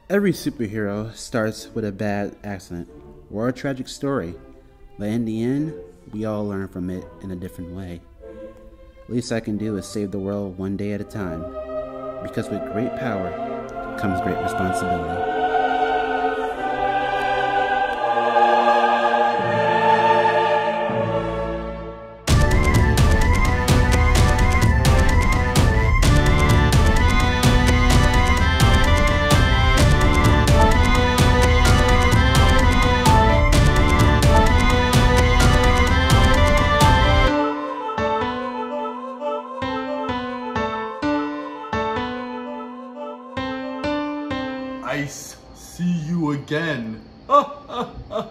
Every superhero starts with a bad accident or a tragic story, but in the end, we all learn from it in a different way. Least I can do is save the world one day at a time, because with great power comes great responsibility. I see you again.